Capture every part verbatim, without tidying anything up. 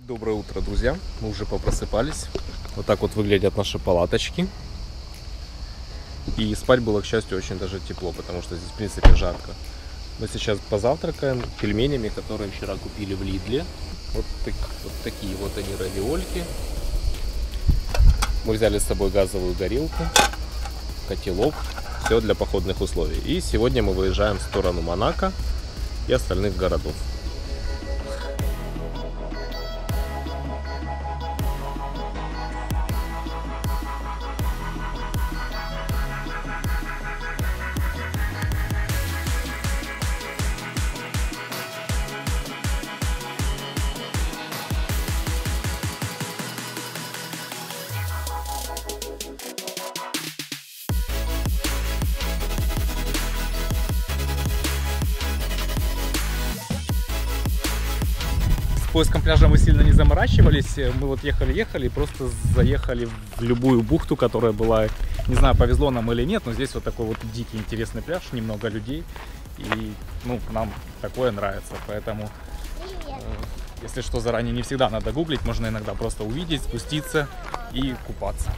Доброе утро, друзья! Мы уже попросыпались. Вот так вот выглядят наши палаточки. И спать было, к счастью, очень даже тепло, потому что здесь, в принципе, жарко. Мы сейчас позавтракаем пельменями, которые вчера купили в Лидле. Вот, так, вот такие вот они равиольки. Мы взяли с собой газовую горелку, котелок. Все для походных условий. И сегодня мы выезжаем в сторону Монако и остальных городов. С поиском пляжа мы сильно не заморачивались, мы вот ехали-ехали и просто заехали в любую бухту, которая была, не знаю, повезло нам или нет, но здесь вот такой вот дикий интересный пляж, немного людей, и ну, нам такое нравится, поэтому, э, если что, заранее не всегда надо гуглить, можно иногда просто увидеть, спуститься и купаться.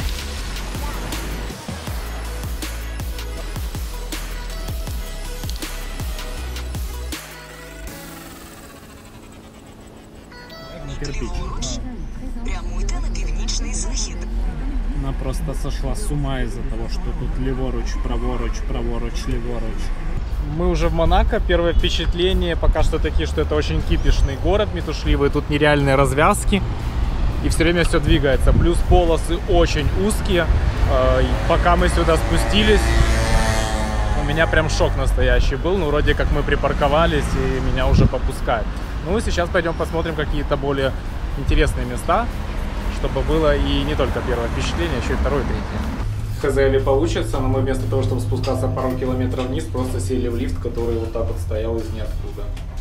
Кирпич. Прямуйте на північний захід. Она просто сошла с ума из-за того, что тут леворуч, праворуч, праворуч, леворуч. Мы уже в Монако. Первое впечатление пока что такие, что это очень кипишный город, метушливый. Тут нереальные развязки. И все время все двигается. Плюс полосы очень узкие. Пока мы сюда спустились, у меня прям шок настоящий был. Ну, вроде как мы припарковались, и меня уже попускают. Ну, сейчас пойдем посмотрим какие-то более интересные места, чтобы было и не только первое впечатление, еще и второе, третье. Хз ли получится, но мы вместо того, чтобы спускаться пару километров вниз, просто сели в лифт, который вот так вот стоял из ниоткуда.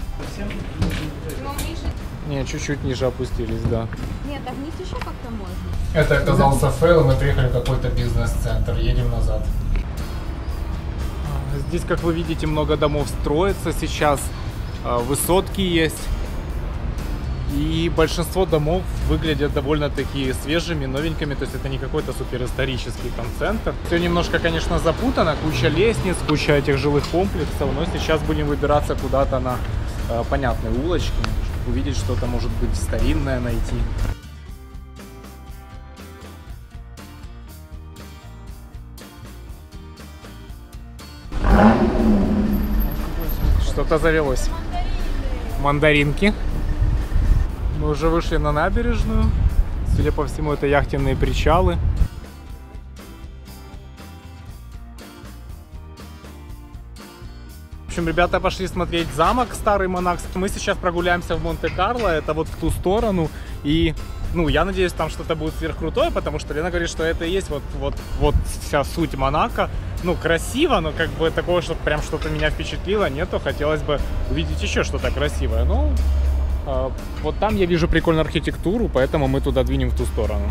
Не, чуть-чуть ниже опустились, да. Нет, так вниз еще как-то можно. Это оказался фейл, мы приехали в какой-то бизнес-центр, едем назад. Здесь, как вы видите, много домов строится сейчас, высотки есть. И большинство домов выглядят довольно-таки свежими, новенькими, то есть это не какой-то суперисторический там центр. Все немножко, конечно, запутано, куча лестниц, куча этих жилых комплексов, но сейчас будем выбираться куда-то на э, понятные улочки, чтобы увидеть что-то, может быть, старинное найти. Что-то завелось. Мандаринки. Мы уже вышли на набережную. Судя по всему, это яхтенные причалы. В общем, ребята пошли смотреть замок старый монакский. Мы сейчас прогуляемся в Монте-Карло, это вот в ту сторону. И, ну, я надеюсь, там что-то будет сверхкрутое, потому что Лена говорит, что это и есть вот, вот, вот вся суть Монако. Ну, красиво, но как бы такого, чтобы прям что-то меня впечатлило, нету. Хотелось бы увидеть еще что-то красивое. Ну, э, вот там я вижу прикольную архитектуру, поэтому мы туда двинем в ту сторону.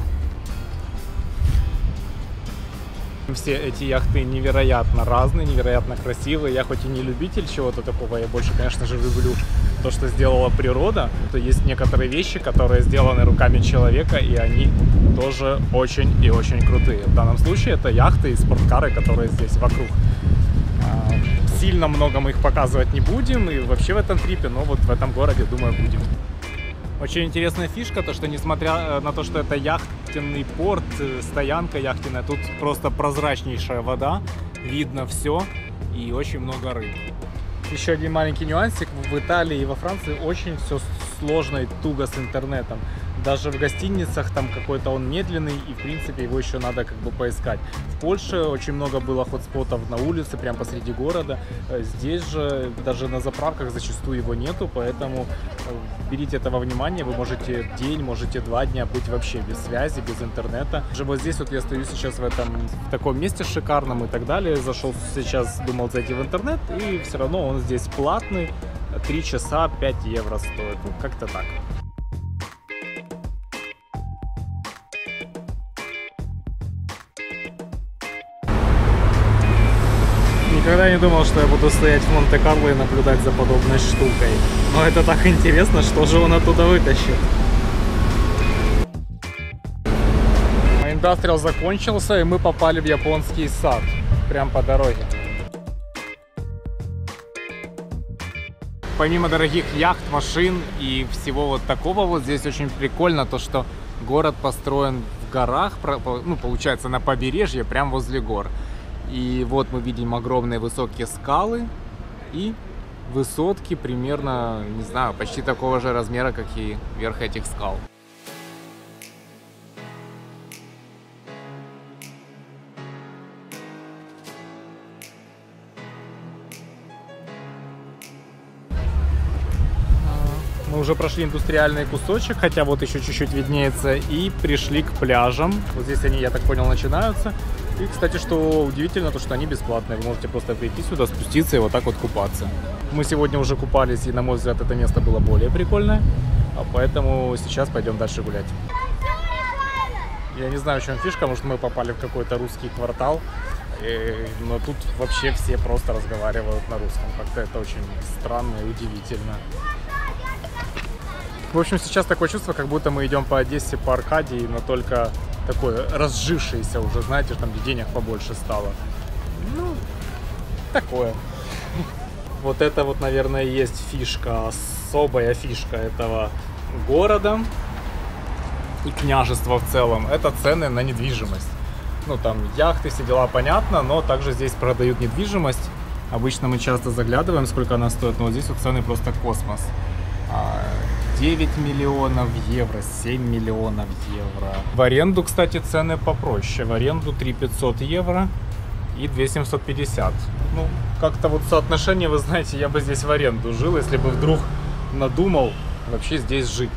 Все эти яхты невероятно разные, невероятно красивые. Я хоть и не любитель чего-то такого, я больше, конечно же, люблю то, что сделала природа. То есть некоторые вещи, которые сделаны руками человека, и они тоже очень и очень крутые. В данном случае это яхты и спорткары, которые здесь вокруг. Сильно много мы их показывать не будем, и вообще в этом трипе, но вот в этом городе, думаю, будем. Очень интересная фишка, то что несмотря на то, что это яхтенный порт, стоянка яхтенная, тут просто прозрачнейшая вода, видно все и очень много рыб. Еще один маленький нюансик, в Италии и во Франции очень все сложно и туго с интернетом. Даже в гостиницах там какой-то он медленный, и в принципе его еще надо как бы поискать. В Польше очень много было хотспотов на улице, прямо посреди города. Здесь же даже на заправках зачастую его нету, поэтому берите это во внимание. Вы можете день, можете два дня быть вообще без связи, без интернета. Уже вот здесь вот я стою сейчас в этом, в таком месте шикарном и так далее. Зашел сейчас, думал зайти в интернет, и все равно он здесь платный. три часа пять евро стоит. Ну, как-то так. Никогда не думал, что я буду стоять в Монте-Карло и наблюдать за подобной штукой. Но это так интересно, что же он оттуда вытащит. Индастриал закончился, и мы попали в японский сад. Прям по дороге. Помимо дорогих яхт, машин и всего вот такого, вот здесь очень прикольно то, что город построен в горах, ну, получается, на побережье, прям возле гор. И вот мы видим огромные высокие скалы и высотки примерно, не знаю, почти такого же размера, как и верх этих скал. Мы уже прошли индустриальный кусочек, хотя вот еще чуть-чуть виднеется, и пришли к пляжам. Вот здесь они, я так понял, начинаются. И, кстати, что удивительно, то что они бесплатные. Вы можете просто прийти сюда, спуститься и вот так вот купаться. Мы сегодня уже купались, и, на мой взгляд, это место было более прикольное. А поэтому сейчас пойдем дальше гулять. Я не знаю, в чем фишка, может, мы попали в какой-то русский квартал. И, но тут вообще все просто разговаривают на русском. Как-то это очень странно и удивительно. В общем, сейчас такое чувство, как будто мы идем по Одессе, по Аркадии, но только такое разжившееся уже, знаете, там где денег побольше стало. Ну, такое. Вот это вот, наверное, и есть фишка, особая фишка этого города и княжества в целом. Это цены на недвижимость. Ну, там яхты, все дела, понятно, но также здесь продают недвижимость. Обычно мы часто заглядываем, сколько она стоит, но вот здесь вот цены просто космос. девять миллионов евро, семь миллионов евро. В аренду, кстати, цены попроще. В аренду три тысячи пятьсот евро и две тысячи семьсот пятьдесят. Ну, как-то вот соотношение, вы знаете, я бы здесь в аренду жил, если бы вдруг надумал вообще здесь жить.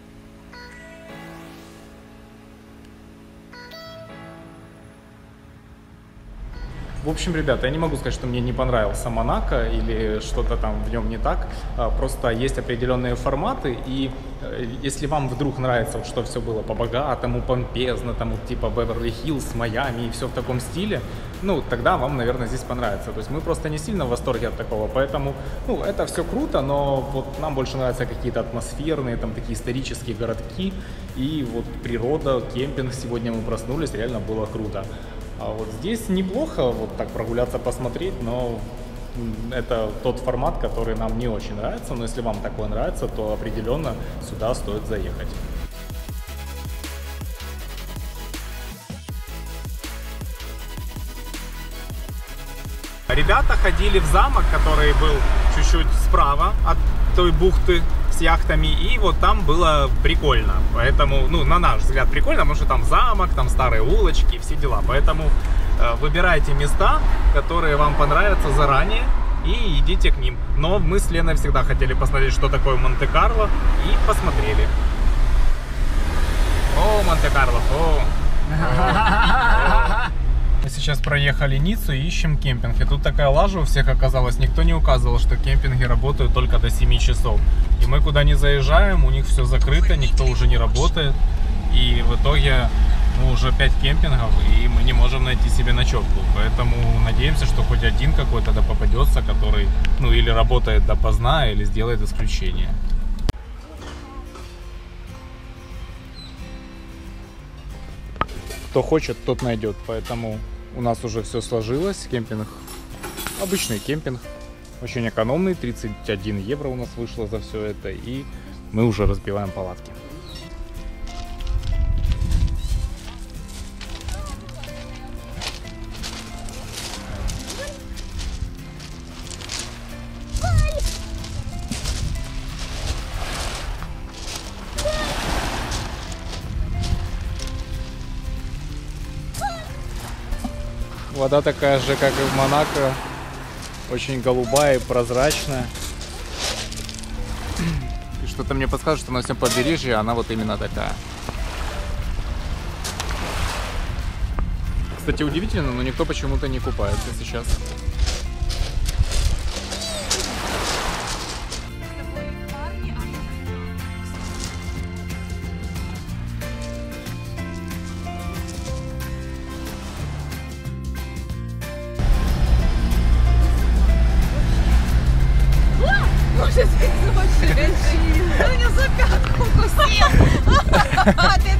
В общем, ребята, я не могу сказать, что мне не понравился Монако или что-то там в нем не так. Просто есть определенные форматы, и если вам вдруг нравится, что все было по-богатому, помпезно, там вот типа Беверли-Хиллз, Майами и все в таком стиле, ну, тогда вам, наверное, здесь понравится. То есть мы просто не сильно в восторге от такого, поэтому, ну, это все круто, но вот нам больше нравятся какие-то атмосферные, там такие исторические городки, и вот природа, кемпинг, сегодня мы проснулись, реально было круто. А вот здесь неплохо вот так прогуляться, посмотреть, но это тот формат, который нам не очень нравится. Но если вам такое нравится, то определенно сюда стоит заехать. Ребята ходили в замок, который был чуть-чуть справа от той бухты с яхтами, и вот там было прикольно. Поэтому, ну, на наш взгляд, прикольно, потому что там замок, там старые улочки, все дела. Поэтому э, выбирайте места, которые вам понравятся заранее, и идите к ним. Но мы с Леной всегда хотели посмотреть, что такое Монте-Карло, и посмотрели. О, Монте-Карло, о! Мы сейчас проехали Ниццу и ищем кемпинг. И тут такая лажа у всех оказалась. Никто не указывал, что кемпинги работают только до семи часов. И мы куда не заезжаем, у них все закрыто, никто уже не работает. И в итоге ну, уже пять кемпингов, и мы не можем найти себе ночевку. Поэтому надеемся, что хоть один какой-то да попадется, который ну или работает допоздна, или сделает исключение. Кто хочет, тот найдет. Поэтому у нас уже все сложилось. Кемпинг, обычный кемпинг, очень экономный, тридцать один евро у нас вышло за все это, и мы уже разбиваем палатки. Вода такая же, как и в Монако, очень голубая и прозрачная. И что-то мне подсказывает, что на всем побережье она вот именно такая. Кстати, удивительно, но никто почему-то не купается сейчас. Ты меня за пятку укусил!